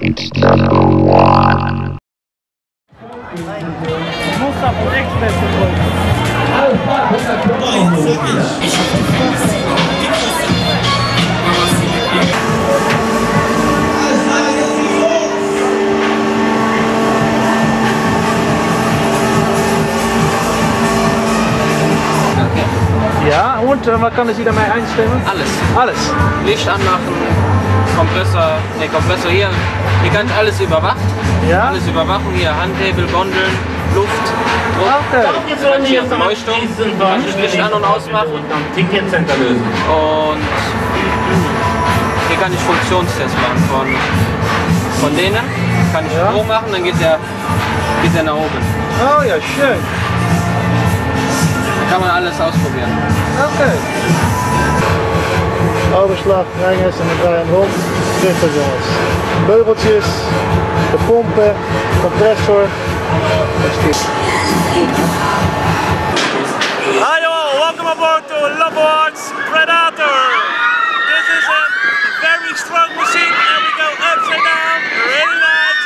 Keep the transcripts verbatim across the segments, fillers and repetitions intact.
It's number one. Ja, und äh, was kann Sie dabei einstellen? Alles. Alles? Licht anmachen, Kompressor, ne Kompressor hier. Hier kann ich alles überwachen. Ja? Alles überwachen, hier Handhebel, Gondeln, Luft, Druck. Okay. Dann hier Beleuchtung, kann ich Licht an- und ausmachen. Und hier kann ich Funktionstests machen. Von, von denen kann ich Ja. hoch machen, dann geht der, geht der nach oben. Oh ja, schön. Kann man alles ausprobieren. Okay. Overslag, rijngers en we draaien hem rond. Rustig jongens. Beugeltjes, de pompen, compressor. Hi all, welcome aboard to Lovewards Predator. This is a very strong machine and we go upside down, really nice.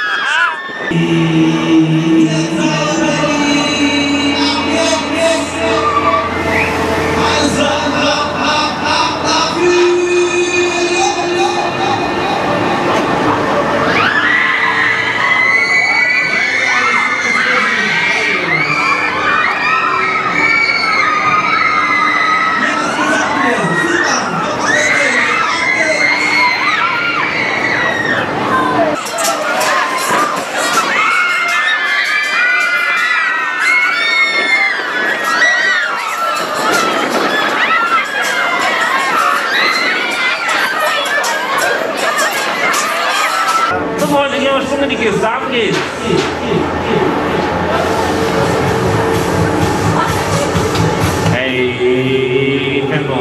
Das wollte ich aber schon in die Gesamt gehen. Hey, Tempo.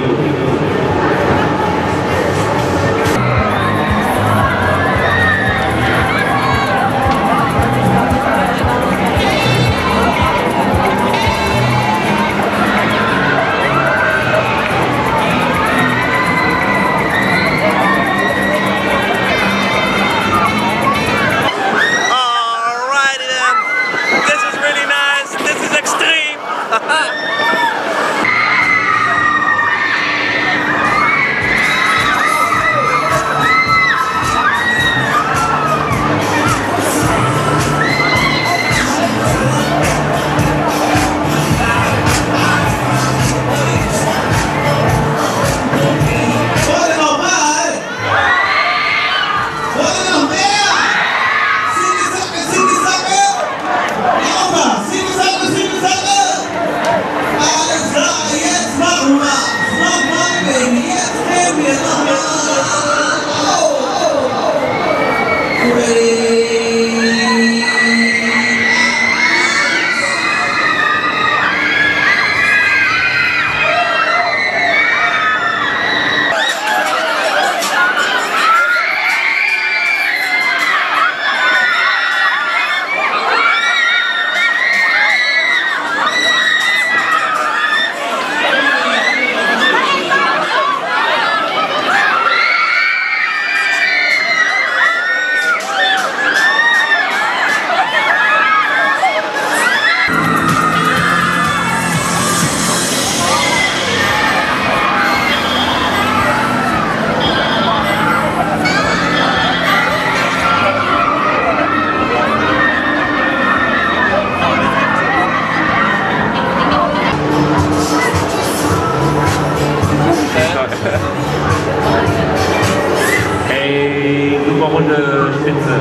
Hey, super runde Spitze.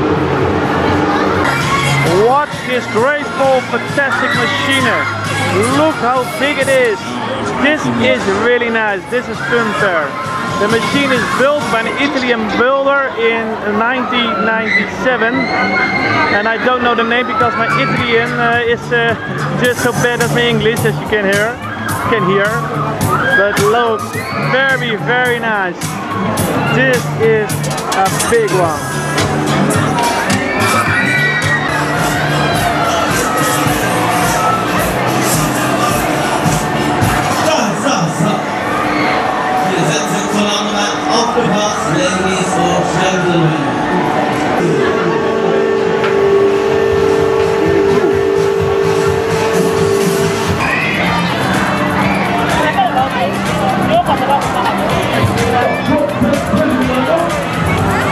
Watch this graceful, fantastic machine. Look how big it is. This is really nice. This is Funfair. The machine is built by an Italian builder in nineteen ninety-seven. And I don't know the name because my Italian uh, is uh, just so bad as my English, as you can hear. Can hear. But look, very, very nice. This is a big one. Ladies or gentlemen.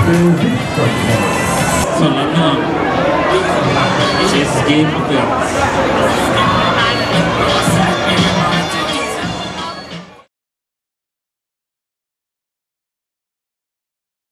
Zur Landung. Es geht abwärts.